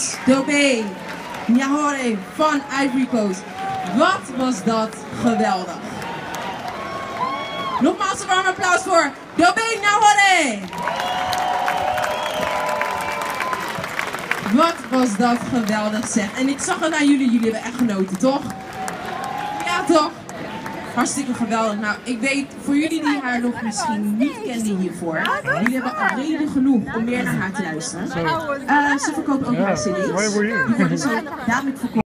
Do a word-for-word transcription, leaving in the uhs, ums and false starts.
was Dobé Nyahore van Ivory Coast. Wat was dat geweldig. Nogmaals een warm applaus voor Dobé Nyahore. Wat was dat geweldig zeg. En ik zag het aan jullie, jullie hebben echt genoten, toch? Ja, toch? Hartstikke geweldig. Nou, ik weet, voor jullie die haar nog misschien niet kenden hiervoor, jullie hebben al reden genoeg om meer naar haar te luisteren. Uh, ze verkoopt ook haar cd's. Die worden zo dadelijk verkocht.